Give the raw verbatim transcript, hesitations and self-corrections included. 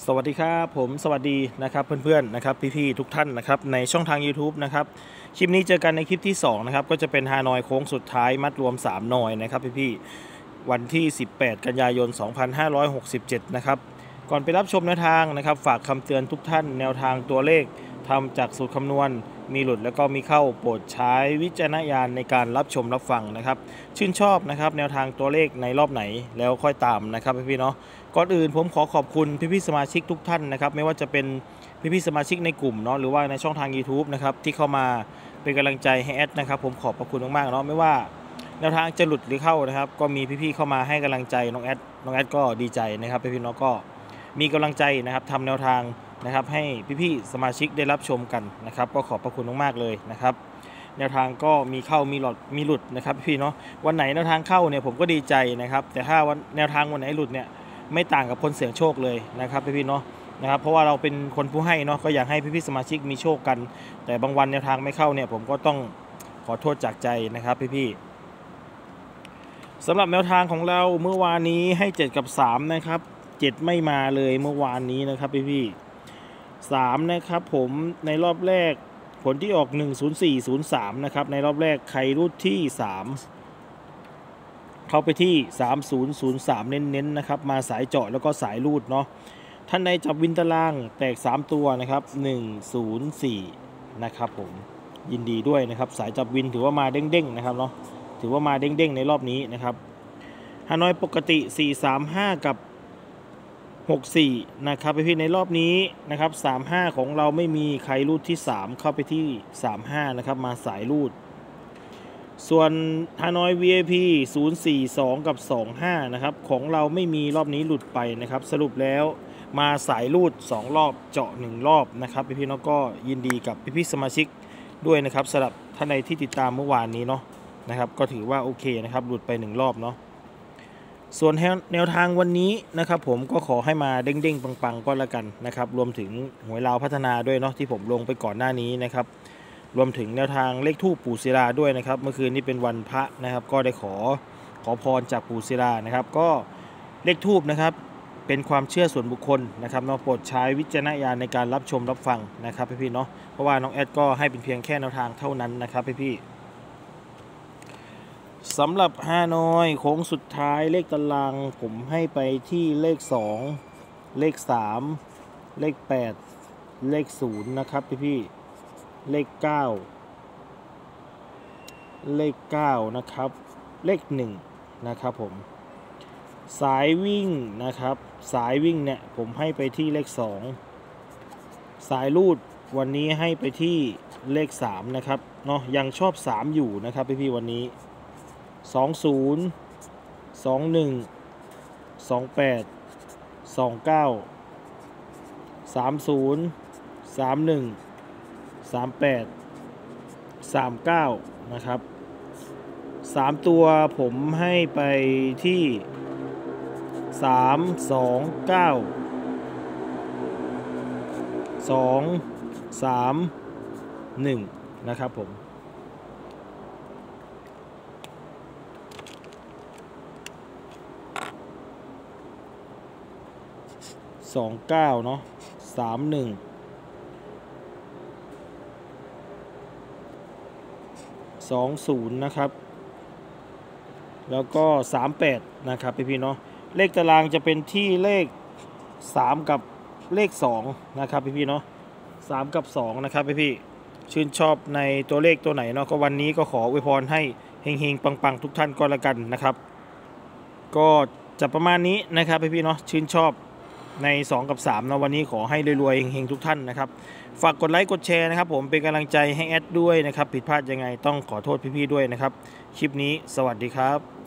สวัสดีครับผมสวัสดีนะครับเพื่อนๆนะครับพี่ๆทุกท่านนะครับในช่องทาง YouTube นะครับคลิปนี้เจอกันในคลิปที่สองนะครับก็จะเป็นฮานอยโค้งสุดท้ายมัดรวมสามนอยนะครับพี่ๆวันที่สิบแปดกันยายนสองพันห้าร้อยหกสิบเจ็ดนะครับก่อนไปรับชมแนวทางนะครับฝากคำเตือนทุกท่านแนวทางตัวเลขทำจากสูตรคำนวณมีหลุดแล้วก็มีเข้าโปรดใช้วิจารณญาณในการรับชมรับฟังนะครับชื่นชอบนะครับแนวทางตัวเลขในรอบไหนแล้วค่อยตามนะครับพี่ๆเนาะก่อนอื่นผมขอขอบคุณพี่ๆสมาชิกทุกท่านนะครับไม่ว่าจะเป็นพี่ๆสมาชิกในกลุ่มเนาะหรือว่าในช่องทาง YouTube นะครับที่เข้ามาเป็นกำลังใจให้แอดนะครับผมขอบพระคุณมากๆเนาะไม่ว่าแนวทางจะหลุดหรือเข้านะครับก็มีพี่ๆเข้ามาให้กำลังใจน้องแอดน้องแอดก็ดีใจนะครับพี่ๆเนาะก็มีกำลังใจนะครับทำแนวทางนะครับให้พี่ๆสมาชิกได้รับชมกันนะครับก็ขอบพระคุณมากๆเลยนะครับแนวทางก็มีเข้ามีหลอดมีหลุดนะครับพี่เนาะวันไหนแนวทางเข้าเนี่ยผมก็ดีใจนะครับแต่ถ้าวันแนวทางวันไหนหลุดเนี่ยไม่ต่างกับคนเสี่ยงโชคเลยนะครับพี่ๆเนาะนะครับเพราะว่าเราเป็นคนผู้ให้เนาะก็อยากให้พี่ๆสมาชิกมีโชคกันแต่บางวันแนวทางไม่เข้าเนี่ยผมก็ต้องขอโทษจากใจนะครับพี่ๆสำหรับแนวทางของเราเมื่อวานนี้ให้เจ็ดกับสามนะครับเจ็ดไม่มาเลยเมื่อวานนี้นะครับพี่ๆสามนะครับผมในรอบแรกผลที่ออกหนึ่ง ศูนย์ สี่ ศูนย์ สามนะครับในรอบแรกใครรูดที่สามเข้าไปที่สาม ศูนย์ ศูนย์ สามเน้นๆนะครับมาสายเจาะแล้วก็สายรูดเนาะท่านใดจับวินตารางแตกสามตัวนะครับหนึ่ง ศูนย์ สี่นะครับผมยินดีด้วยนะครับสายจับวินถือว่ามาเด้งๆนะครับเนาะถือว่ามาเด้งๆในรอบนี้นะครับฮานอยปกติสี่ สาม ห้ากับหก สี่นะครับพี่ในรอบนี้นะครับสาม ห้าของเราไม่มีใครรูดที่สามเข้าไปที่สาม ห้านะครับมาสายรูดส่วนฮานอย วี ไอ พี ศูนย์ สี่ สองกับสอง ห้านะครับของเราไม่มีรอบนี้หลุดไปนะครับสรุปแล้วมาสายรูดสองรอบเจาะหนึ่งรอบนะครับพี่ๆน้องก็ยินดีกับพี่ๆสมาชิกด้วยนะครับสำหรับท่านใดที่ติดตามเมื่อวานนี้เนาะนะครับก็ถือว่าโอเคนะครับหลุดไปหนึ่งรอบเนาะส่วนแนวทางวันนี้นะครับผมก็ขอให้มาเด้งๆปังๆก็แล้วกันนะครับรวมถึงหวยลาวพัฒนาด้วยเนาะที่ผมลงไปก่อนหน้านี้นะครับรวมถึงแนวทางเลขทูปปู่ศิลาด้วยนะครับเมื่อคืนนี้เป็นวันพระนะครับก็ได้ขอขอพรจากปู่ศิลานะครับก็เลขทูปนะครับเป็นความเชื่อส่วนบุคคลนะครับเนาะโปรดใช้วิจารณญาณในการรับชมรับฟังนะครับพี่ๆเนาะเพราะว่าน้องแอดก็ให้เป็นเพียงแค่แนวทางเท่านั้นนะครับพี่ๆสำหรับฮานอยโค้งสุดท้ายเลขตารางผมให้ไปที่เลขสองเลขสามเลขแปดเลขศูนย์นะครับพี่ๆเลขเก้าเลขเก้านะครับเลขหนึ่งนะครับผมสายวิ่งนะครับสายวิ่งเนี่ยผมให้ไปที่เลขสองสายรูดวันนี้ให้ไปที่เลขสามนะครับเนาะยังชอบสามอยู่นะครับพี่ๆวันนี้สอง ศูนย์ สอง หนึ่ง สอง แปด สอง เก้า สาม ศูนย์ สาม หนึ่ง สาม แปด สาม เก้านะครับสามตัวผมให้ไปที่สาม สอง เก้า สอง สาม หนึ่งนะครับผมสองเก้าเนาะสามหนึ่งสองศูนย์นะครับแล้วก็สามแปดนะครับพี่ๆเนาะเลขตารางจะเป็นที่เลขสามกับเลขสองนะครับพี่ๆเนาะสามกับสองนะครับพี่ๆชื่นชอบในตัวเลขตัวไหนเนาะก็วันนี้ก็ขออวยพรให้เฮงๆปังๆทุกท่านก็แล้วกันนะครับก็จะประมาณนี้นะครับพี่ๆเนาะชื่นชอบในสองกับสามนะวันนี้ขอให้รวยๆเฮงๆทุกท่านนะครับฝากกดไลค์กดแชร์นะครับผมเป็นกำลังใจให้แอดด้วยนะครับผิดพลาดยังไงต้องขอโทษพี่ๆด้วยนะครับคลิปนี้สวัสดีครับ